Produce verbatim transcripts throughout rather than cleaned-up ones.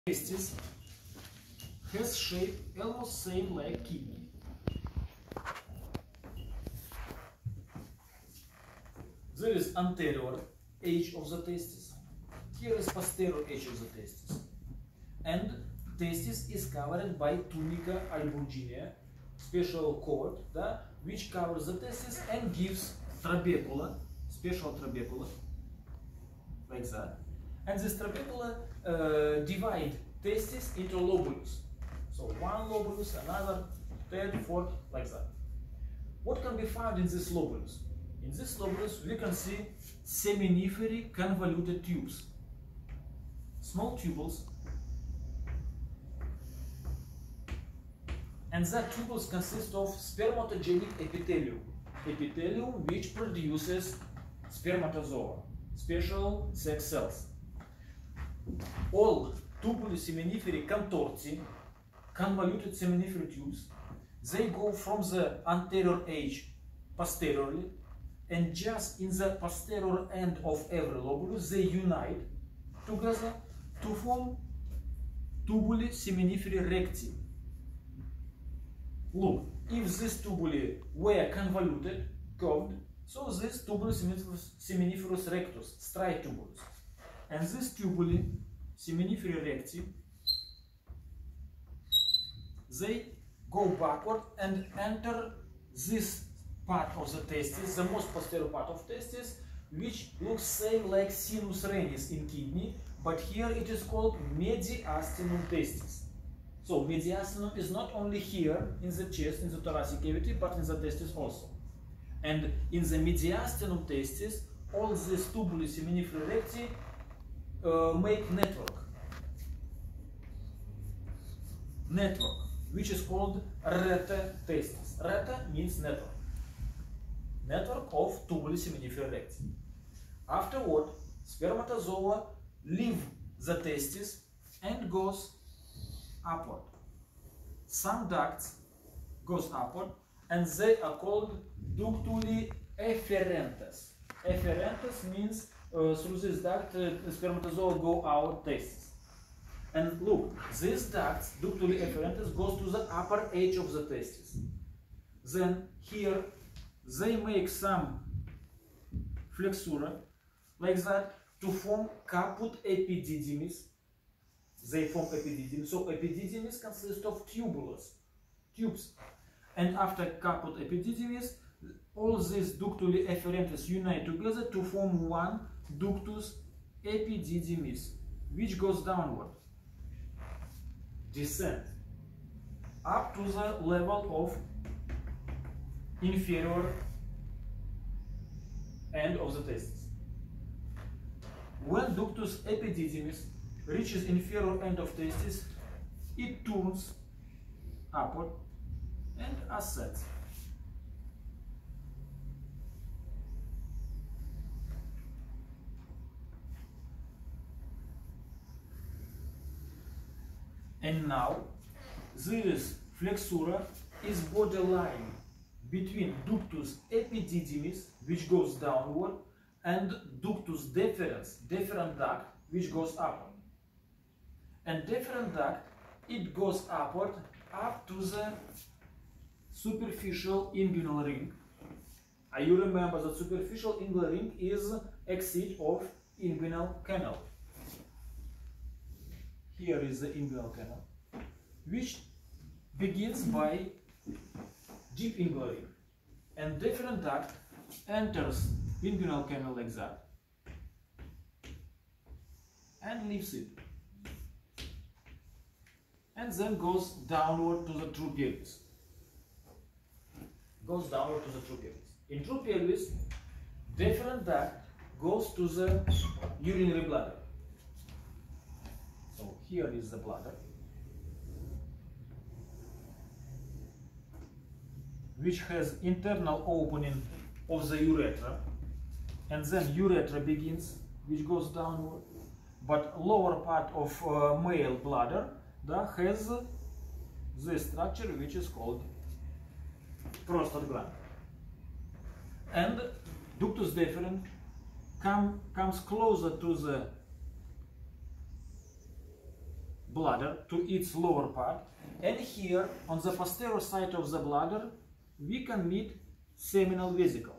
testis has shape almost same like kidney. There is anterior edge of the testis. Here is posterior edge of the testis. And testis is covered by tunica albuginea, special cord, да, which covers the testis and gives trabecula, special trabecula, like that. And this trabecula uh, divide testis into lobulus. So one lobulus, another, third, fourth, like that. What can be found in this lobulus? In this lobulus we can see seminifery convoluted tubes, small tubules, and that tubules consist of spermatogenic epithelium, epithelium which produces spermatozoa, special sex cells. All tubuli seminifery contorti, convoluted seminifery tubes, they go from the anterior edge posteriorly, and just in the posterior end of every lobulus they unite together to form tubuli seminifery recti. Look, if these tubuli were convoluted, curved, so this tubulus seminiferus rectus, striate tubulus. And this tubuli seminifery recti, they go backward and enter this part of the testis, the most posterior part of testis, which looks same like sinus renis in kidney, but here it is called mediastinum testis. So mediastinum is not only here in the chest, in the thoracic cavity, but in the testis also. And in the mediastinum testis, all these tubuli seminifery recti uh, make network. Network, which is called rete testis. Rete means network. Network of tubuli seminifery recti. Afterward, spermatozoa leave the testis and goes upward. Some ducts goes upward, and they are called ductuli efferentes. Efferentes means uh, through this duct uh, spermatozoa go out testis. And look, these ducts, ductuli efferentes, goes to the upper edge of the testis. Then here they make some flexura like that to form caput epididymis. They form epididymis. So epididymis consists of tubules, tubes. And after caput epididymis, all these ductuli efferentes unite together to form one ductus epididymis, which goes downward, descend, up to the level of inferior end of the testis. When ductus epididymis reaches inferior end of testis, it turns upward and ascends. And now this flexura is borderline between ductus epididymis, which goes downward, and ductus deferens, deferent duct, which goes upward. And deferent duct, it goes upward up to the superficial inguinal ring. Uh, you remember that superficial inguinal ring is exit of inguinal canal. Here is the inguinal canal, which begins by deep inguinal ring, and deferent duct enters inguinal canal like that and leaves it, and then goes downward to the true pelvis. Goes downward to the true pelvis. In true pelvis, deferent duct goes to the urinary bladder. So here is the bladder, which has internal opening of the urethra, and then urethra begins, which goes downward. But lower part of uh, male bladder that has this structure, which is called prostate gland. And ductus deferens come, comes closer to the bladder to its lower part, and here on the posterior side of the bladder we can meet seminal vesicle.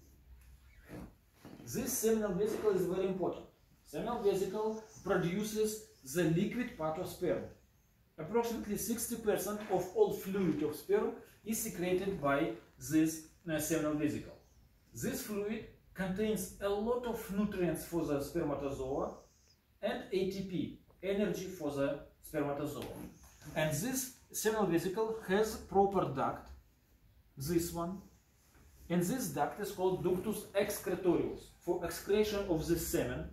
This seminal vesicle is very important. Seminal vesicle produces the liquid part of sperm. Approximately sixty percent of all fluid of sperm is secreted by this uh, seminal vesicle. This fluid contains a lot of nutrients for the spermatozoa and A T P, energy for the spermatozoa. And this seminal vesicle has proper duct, this one, and this duct is called ductus excretorius for excretion of the semen.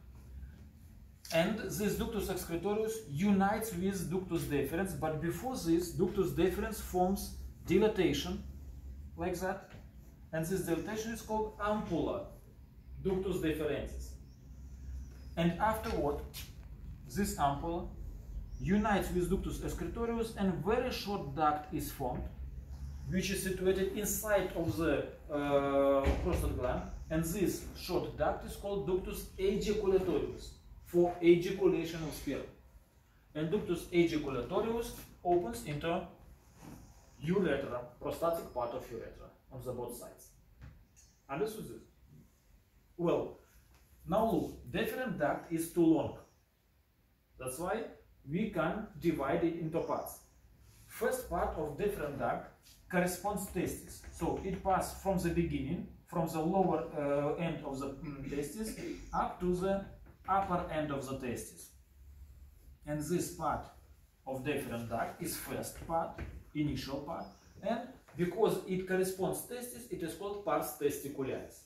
And this ductus excretorius unites with ductus deferens, but before this, ductus deferens forms dilatation, like that, and this dilatation is called ampulla, ductus deferentis. And afterward, this ampulla unites with ductus excretorius, and very short duct is formed, which is situated inside of the uh, prostate gland, and this short duct is called ductus ejaculatorius for ejaculation of sperm. And ductus ejaculatorius opens into urethra, prostatic part of urethra on the both sides. Understood this? Well, now look, deferent duct is too long. That's why we can divide it into parts. First part of deferent duct corresponds to testis. So it passes from the beginning, from the lower uh, end of the mm, testis up to the upper end of the testis. And this part of deferent duct is first part, initial part, and because it corresponds to testis, it is called pars testicularis.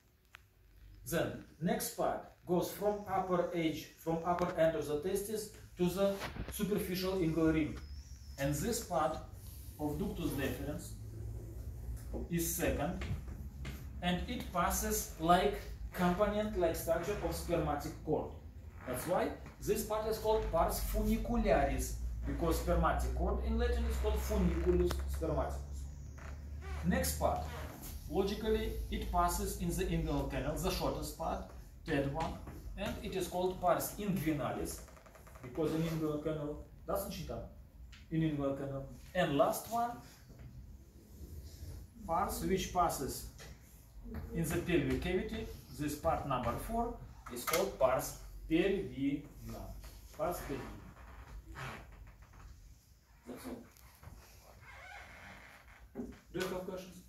Then next part goes from upper edge, from upper end of the testis to the superficial inguinal ring, and this part of ductus deferens is second, and it passes like companion-like structure of spermatic cord. That's why this part is called pars funicularis, because spermatic cord in Latin is called funiculus spermaticus. Next part, logically, it passes in the inguinal canal, the shortest part, third one, and it is called pars inguinalis, because in inguinal canal doesn't she come? In inguinal canal. And last one, pars which passes in the pelvic cavity, this part number four is called pars pelvina. Pars pelvina. That's all. Do you have questions?